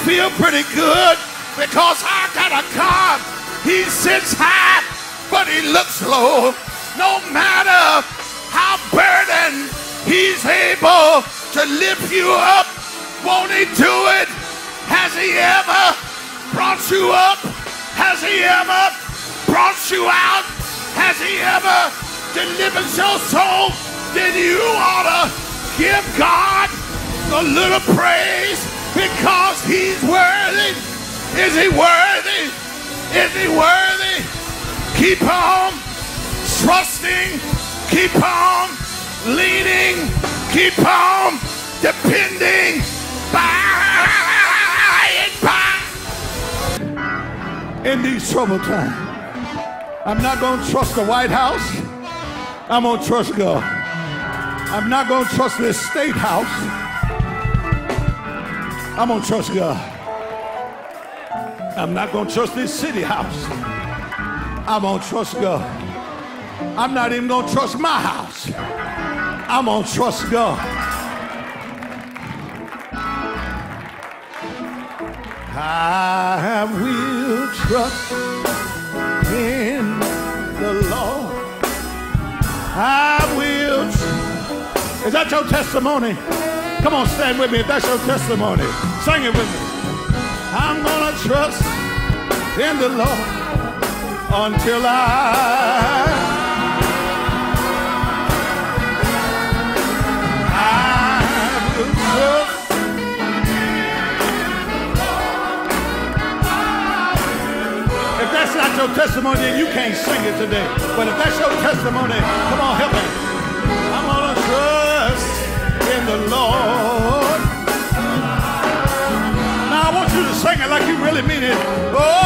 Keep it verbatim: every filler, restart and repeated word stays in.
feel pretty good because I got a God. He sits high, but he looks low. No matter how burdened, he's able to lift you up. Won't he do it? Has he ever brought you up? Has he ever brought you out? Has he ever delivered your soul? Then you ought to give God a little praise because he's worthy. Is he worthy? Is he worthy? Keep on trusting. Keep on leaning. Keep on depending. By and by. In these troubled times, I'm not going to trust the White House. I'm going to trust God. I'm not going to trust this state house. I'm going to trust God. I'm not going to trust this city house. I'm going to trust God. I'm not even going to trust my house. I'm going to trust God. I will trust in the Lord. I will. Is that your testimony? Come on, stand with me if that's your testimony. Sing it with me. I'm gonna trust in the Lord until I I will trust in the Lord. If that's not your testimony, then you can't sing it today. But if that's your testimony, come on, help me. I'm gonna trust in the Lord. Now I want you to sing it like you really mean it. Oh,